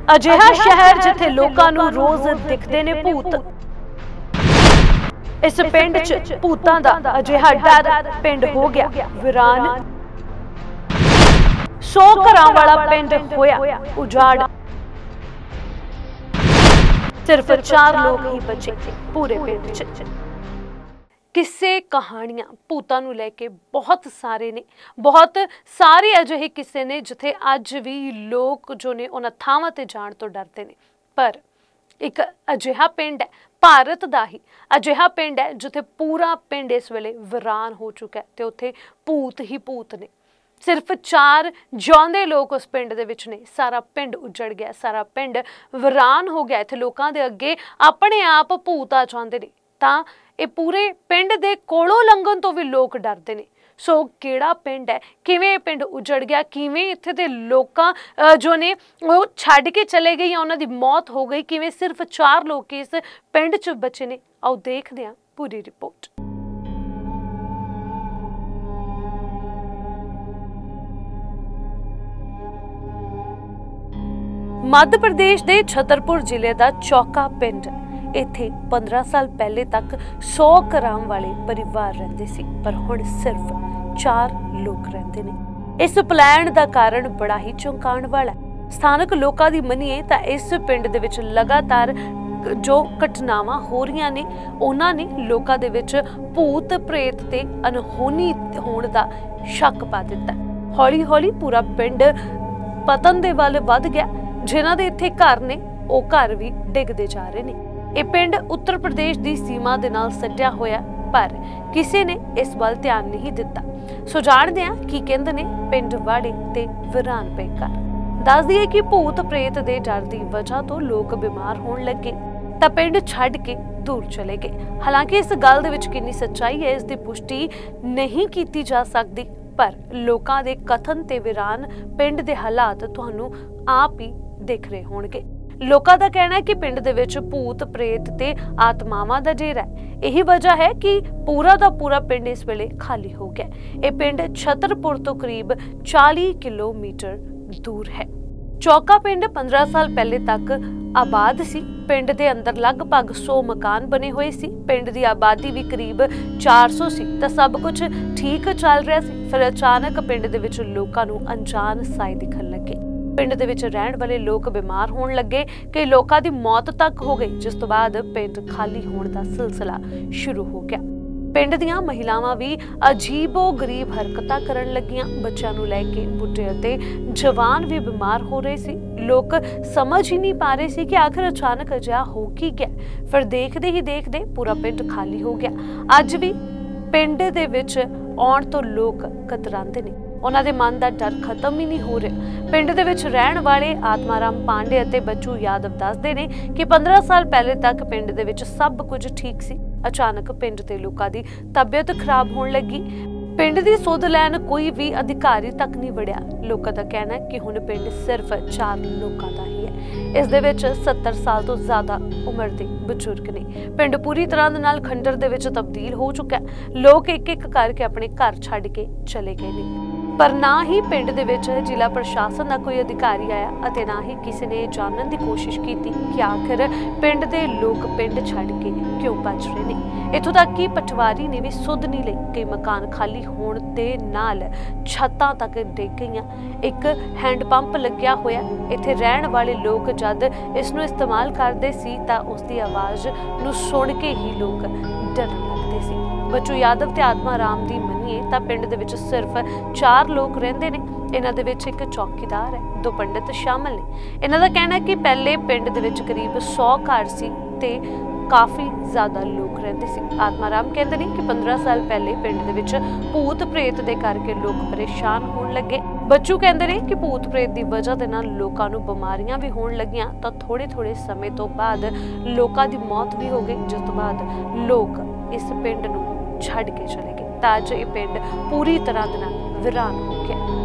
ਅਜਿਹਾ शहर जिथे लोकां नूं रोज दिखदे ने भूत। इस पिंड च भूतां दा अजिहा डर पिंड हो गया वीरान। 100 घरां वाला पिंड होया उजाड़। सिर्फ 4 लोग ही बचे पूरे पिंड च। किस्से कहानियां भूतां नूं लैके बहुत सारे ने, बहुत सारे अजिहे किस्से ने जिथे अज भी लोग जो ने उन्हां थावां ते जाण तो डरदे ने। पर एक अजिहा पिंड है, भारत दा ही अजिहा पिंड है जिथे पूरा पिंड इस वेले वीरान हो चुका है ते उत्थे भूत ही भूत ने। सिर्फ 4 जिउंदे लोग उस पिंड दे विच ने। सारा पिंड उजड़ गया, सारा पिंड वीरान हो गया। इत्थे लोकां दे अगे अपने आप भूत आ जांदे ने तां ये पूरे पिंड दे कोलों लंघण तो भी लोग डरदे ने। सो किहड़ा पिंड है, किवें पिंड उजड़ गया, किवें इत्थे दे लोकां जो ने वो छड्ड के चले गए या उन्हां दी मौत हो गई, किवें सिर्फ 4 लोग इस पिंड च बचे ने, आओ देखदे हां पूरी रिपोर्ट। मध्य प्रदेश के छतरपुर जिले का चौका पिंड। इत्थे 15 साल पहले तक 100 घरां वाले परिवार रहंदे सी, पर हुण सिर्फ 4 लोग रहंदे ने। इस पलायन का कारण बड़ा ही चौंकाण वाला है। स्थानक लोकां दी मनीए तां इस पिंड दे विच लगातार जो घटनावां हो रही ने उन्हां ने लोकां दे विच भूत प्रेत ते अनहोनी होण दा शक पा दिता। हौली हौली पूरा पिंड पतन दे वल वध गया। जिन्हां दे इत्थे घर ने ਉਹ घर भी डिगदे जा रहे ने। ਇਹ पिंड उत्तर प्रदेश की सीमा दे नाल सटिया होया, पर किसी ने इस वल ध्यान नहीं दिता। सो जाणदे हां की कहंदे ने पिंड वाड़े ते वीरान पे घर। दस दिए कि भूत प्रेत दे डर दी वजह तो लोग बीमार होण लगे तां पिंड छड्ड के दूर चले गए। हालांकि इस गल दे विच कितनी सच्चाई है इसकी पुष्टि नहीं की जा सकती, पर लोकां दे कथन ते वीरान पिंड दे हालात तुहानूं आप ही दिख रहे होणगे। लोकां दा कहना है कि पिंड दे विच भूत प्रेत ते आत्मावां दा डेरा है। यही वजह है कि पूरा दा पूरा पिंड इस वेले खाली हो गया। यह पिंड छतरपुर तो करीब 40 किलोमीटर दूर है। चौका पिंड 15 साल पहले तक आबाद सी। पिंड दे अंदर लगभग 100 मकान बने हुए सी। पिंड दी आबादी भी करीब 400 सी तां सब कुछ ठीक चल रहा सी। फिर अचानक पिंड दे विच लोकां नूं अनजान साए दिखण लगे। पिंड दे विच रहण वाले लोग बीमार होण लगे, कई लोकां दी मौत तक हो गई, जिस तो बाद पिंड खाली होण दा सिलसिला शुरू हो गया। पिंड दीआं महिलावां भी अजीबो गरीब हरकतां करन लगियां। बच्चों नूं लैके बुढ़े अते जवान भी बीमार हो रहे सी। लोग समझ ही नहीं पा रहे सी कि आखिर अचानक अजिहा हो की गया। फिर देखदे ही देखदे पूरा पिंड खाली हो गया। अज भी पिंड दे विच आउण तो लोग कतरांदे ने। उन्हां दे मन दा डर खत्म ही नहीं हो रहा। पिंड दे विच रहण वाले आत्माराम पांडे अते बच्चू यादव दसदे ने कि 15 साल पहले तक पिंड दे विच सब कुछ ठीक सी। अचानक पिंड दे लोकां दी तबीयत खराब होण लगी। पिंड दी सुध लैन कोई भी अधिकारी तक नहीं वड़िया। लोकां दा कहना है कि हुण पिंड सिर्फ 4 लोकां दा ही है। इस दे विच 70 साल तो ज्यादा उम्र दे बजुर्ग ने। पिंड पूरी तरह दे नाल खंडर दे विच तब्दील हो चुका है। लोग एक एक करके अपने घर छड्ड के चले गए ने, पर ना ही पिंड दे विच जिला प्रशासन का कोई अधिकारी आया अते ना ही किसी ने जानने की कोशिश की कि आखिर पिंड दे लोग पिंड छड्ड के क्यों भज रहे ने। इत्थों तक कि पटवारी ने भी सुध नहीं लई। कई मकान खाली होण दे नाल छत्तां तक डिग गईयां। एक हैंड पंप लग्या होया। इत्थे रहण वाले लोग जद इसनूं इस्तेमाल करदे सी तां उसदी आवाज़ नूं सुण के ही लोग डरन लगदे सी। बच्चू यादव ते आत्मा राम दी मनीए तां पिंड दे विच सिर्फ 4 लोग रहिंदे ने। इन्हां दे विच एक चौकीदार है, 2 पंडित शामिल ने। इन्हां दा कहना है कि पहले पिंड दे विच करीब 100 घर सी ते काफ़ी ज़्यादा लोग रहंदे सी। आत्माराम कहते हैं कि 15 साल पहले पिंड दे विच भूत प्रेत दे करके लोग परेशान होण लगे। बच्चू कहते हैं कि भूत प्रेत की वजह दे नाल लोकां नूं बीमारियां भी होण लगियां तां थोड़े थोड़े समय तो बाद लोकां दी मौत भी हो गई, जिस तो बाद लोग इस पिंड नूं छड्ड के चले गए तां अज ये पिंड पूरी तरह दे नाल वीरान हो गया।